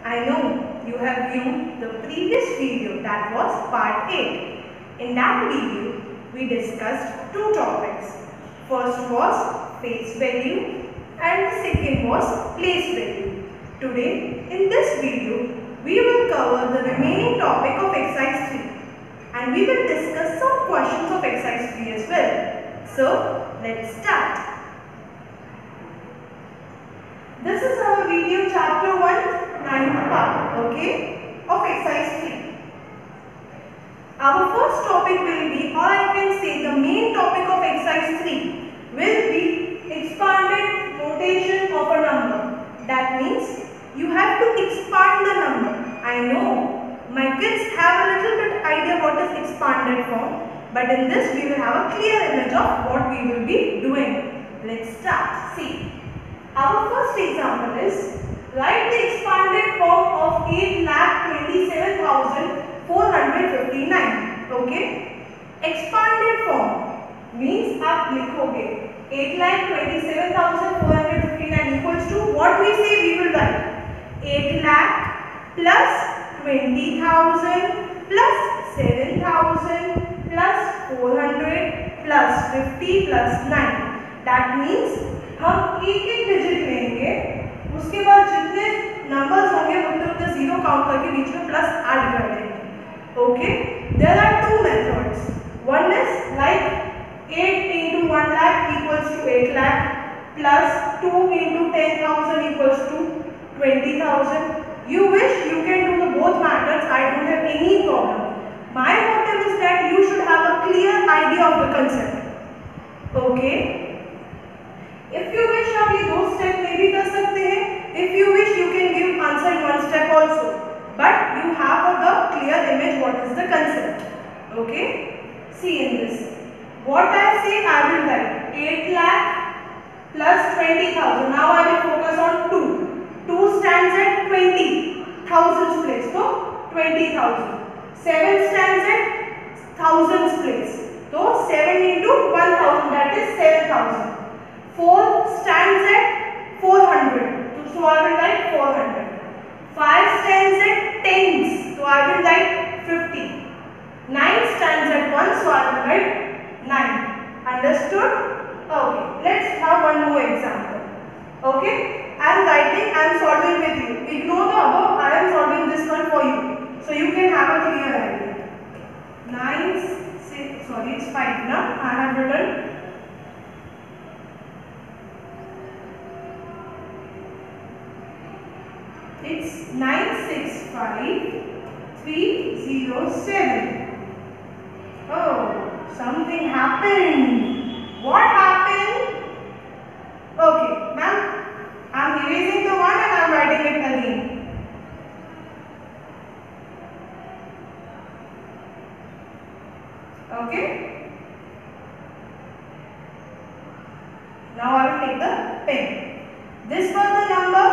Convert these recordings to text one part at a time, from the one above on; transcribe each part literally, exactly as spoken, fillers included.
I know you have viewed the previous video, that was part eight. In that video, we discussed two topics. First was face value and the second was place value. Today, in this video, we will cover the remaining topic of exercise three and we will discuss some questions of exercise three as well. So, let's start. This is our video chapter one, ninth part, okay, of exercise three. Our first topic will be, or I can say the main topic of exercise three will be expanded notation of a number. That means you have to expand the number. I know my kids have a little bit idea what is expanded form, but in this we will have a clear image of what we will be doing. Let's start. See. Our first example is, write the expanded form of eight lakh twenty-seven thousand four hundred fifty-nine. Okay? Expanded form means आप लिखोगे eight lakh twenty-seven thousand four hundred fifty-nine equals to what we say we will write eight lakh plus twenty thousand plus seven thousand plus four hundred plus fifty plus nine. That means हम एक एक digit लेंगे, उसके बाद जितने numbers होंगे उतने उतने जीरो काउंट करके बीच में प्लस ऐड कर देंगे. Okay, there are two methods. One is like eight into one lakh equals to eight lakh plus two into ten thousand equals to twenty thousand. You wish you can do the both methods. I don't have any problem. My motive is that you should have a clear idea of the concept. Okay. If you wish आप ये दो step में भी कर सकते हैं. If you wish you can give answer in one step also. But you have a clear image what is the concept. Okay. See in this. What I say I will write eight lakh plus twenty thousand. Now I will focus on two. two stands at twenty thousands place. So twenty thousand. seven stands at thousands place. So seven into one thousand, that is seven thousand. four stands at four hundred. So I will write four hundred. five stands at tens. So I will write fifty. nine stands at one. So I will write nine. Understood? Okay. Let's have one more example. Okay. I am writing, I am solving with you. Ignore the above. I am solving this one for you. So you can have a clear idea. nine, six, sorry, it's five now. I have written it's nine six five three zero seven. Oh, something happened. What happened? Okay, ma'am, I am erasing the one and I am writing it again. Okay. Now I will take the pen. This was the number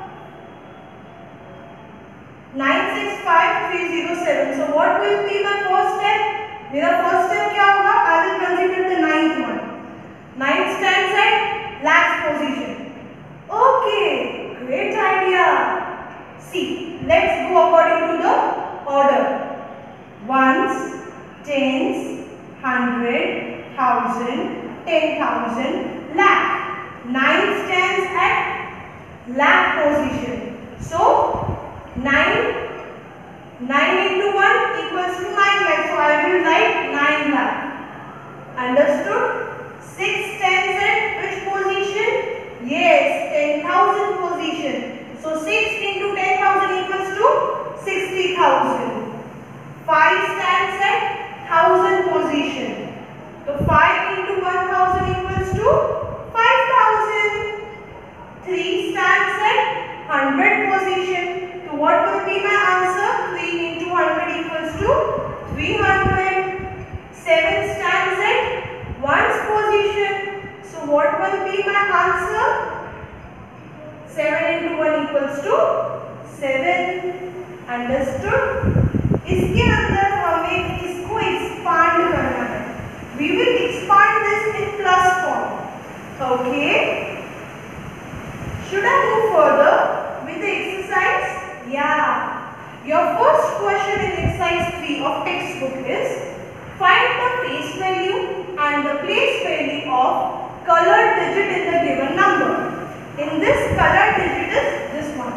nine six five three zero seven. So what will be my first step? मेरा first step क्या होगा? I will consider the ninth one. nine stands at lakhs position. Okay, great idea. See, let's go according to the order. Ones, tens, hundred, thousand, ten thousand, lakh. Nine stands at lakh position. So nine, nine into one equals to nine lakh. So I will write nine lakh. Understood? six stands at which position? Yes, ten thousand position. So six into ten thousand equals to sixty thousand. five stands at one thousand position. So five into one thousand equals to five thousand. three stands at one hundred position. So what will be my answer? three into one hundred equals to three hundred. seven stands at ones position. So what will be my answer? seven into one equals to seven. Understood? इसके अंदर हमें इसको expand करना है. We will expand this in plus form. Okay? Should I move further with the exercise? Yeah. Your first question in exercise three of textbook is find the face value and the place value of colored digit in the given number. In this, colored digit is this one.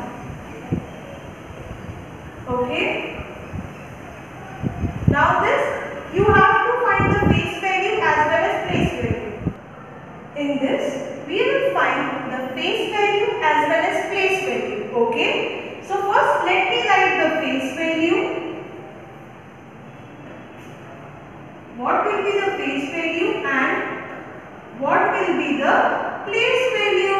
Okay. Now this, you have to find the face value as well as place value. In this, we will find the face value as well as place value. Okay. So first let me write the face value. What will be the face value and what will be the place value?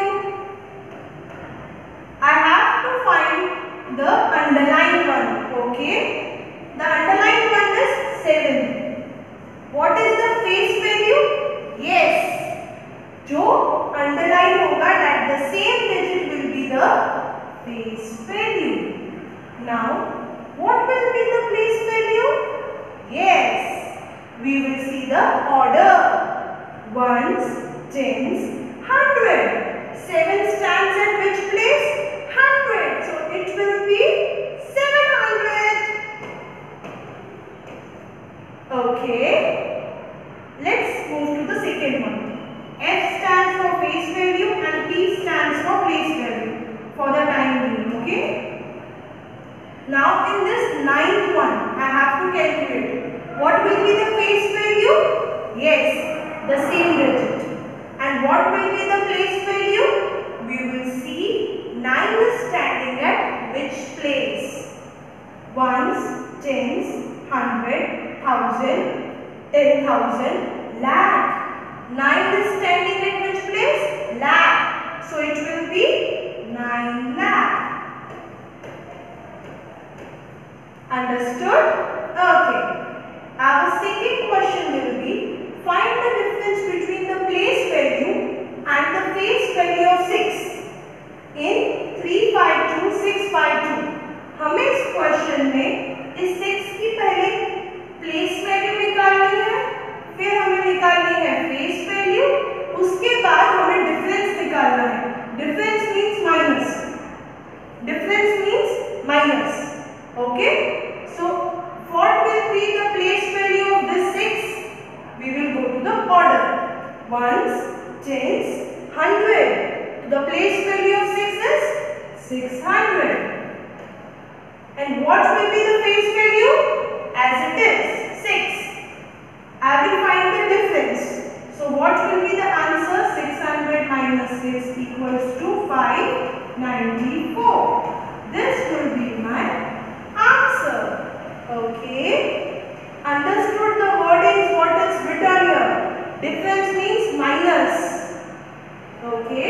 I have to find the underlined one. Okay. The underlined one is seven. What is the face value? Yes. जो underline होगा, that the same digit will be the face value. Now, what will be the place value? Yes, we will see the order. Ones, tens, hundred. Seven stands at which place? Hundred. So it will be seven hundred. Okay. Let's move to the second one. F stands for face value and P stands for place value for the time being. Okay. Now in this ninth one, I have to calculate. What will be the face value? Yes, the same digit. And what will be the place value? We will see nine is standing at which place? Ones, tens, hundred, thousand, ten thousand, lakh. nine is standing at which place? Lakh. So it will be nine lakh. Understood? Okay. Our second question will be find the difference between the place value and the face value of six in three five two six five two. हमें इस question में इस six की पहले place value निकालनी है, फिर हमें निकालनी है फेस वैल्यू, उसके बाद हमें डिफरेंस निकालना है. Difference means minus. Difference means minus. Okay. So what will be the place value of this six? We will go to the order. Ones, tens, hundred. The place value of six is six hundred. And what will be the face value? As it is six. I will find the difference. So what will be the answer? six hundred minus six equals to five ninety-four. This will be my answer. Okay. Understood the wordings what is written here? Difference means minus. Okay.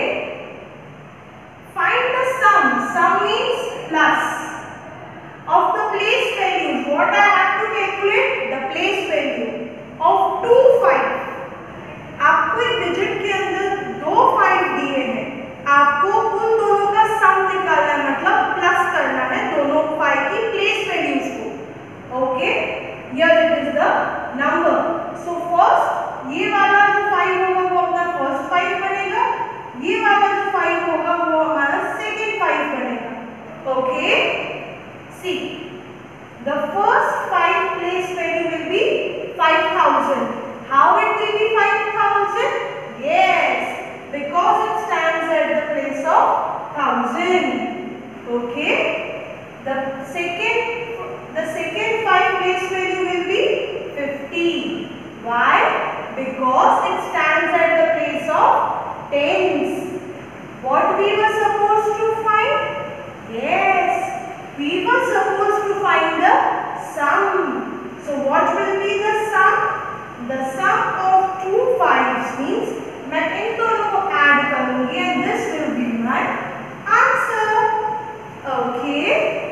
Find the sum. Sum means plus. Of the place values, what I have to calculate? The place value of two five. आपको एक digit के अंदर दो five दिए हैं, आपको उन दोनों का सम निकालना है, मतलब प्लस करना है दोनों फाइव की प्लेस वैल्यूज को. Okay. Here it is the number. So first ये वाला जो फाइव होगा वो अपना फर्स्ट फाइव बनेगा, ये वाला जो फाइव होगा वो हमारा सेकेंड फाइव बनेगा. Okay. See, the first five place value will be five thousand. How it will be five thousand? Yes, because it stands at the place of thousand. Okay. The second, the second five place value will be fifty. Why? Because it stands at the place of tens. What we were supposed to find? Yes. We were supposed to find the sum. So what will be the sum? The sum of two fives means मैं इन दोनों को add करूंगी and this will be my answer. Okay.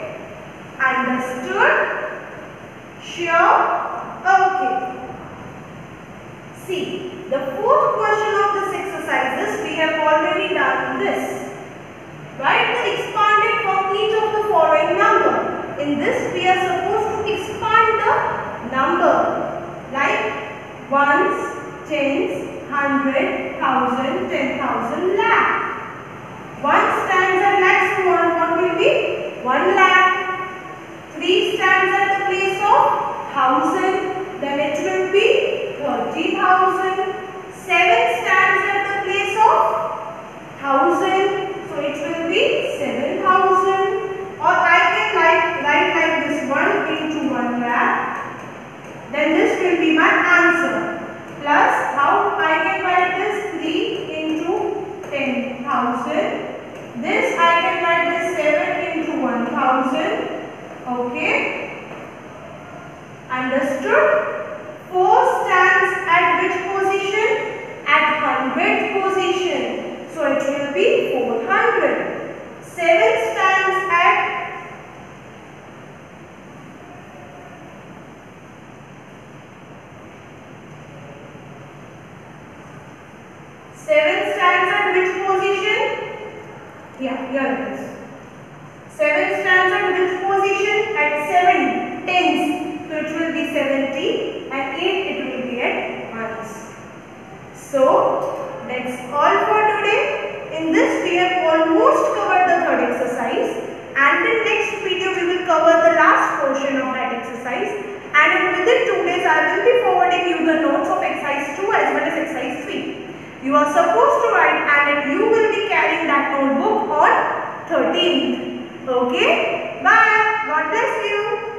Understood? Sure? Okay. See, the fourth question of this exercises we have already done this. Write the expanded form each of the following number. In this we are supposed to expand the number like ones, tens, hundred, thousand, ten thousand, lakh. One stands at lakh, so one, what will be? One lakh. stands at the place of thousand, then it will be thirty thousand. seven stands at the place of thousand, so it will be seven thousand. Or I can like, write like this, one into one lakh. Then this will be my answer. Plus, how I can write this? three into ten thousand. This I can write this seven into one thousand. Okay. Understood? four stands at which position? At hundredth position. So it will be four hundred. seven stands at seven stands at which position? Yeah, here it is. seven stands at which position? At seven tens. So it will be seventy, and eight it will be at ones. So that's all for today. In this we have almost covered the third exercise, and in next video we will cover the last portion of that exercise, and within two days I will be forwarding you the notes of exercise two as well as exercise three. You are supposed to write, and you will be carrying that notebook on thirteenth. Okay? Bye. God bless you.